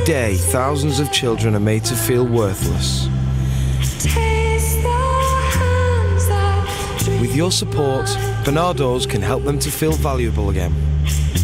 Every day, thousands of children are made to feel worthless. With your support, Barnardos can help them to feel valuable again.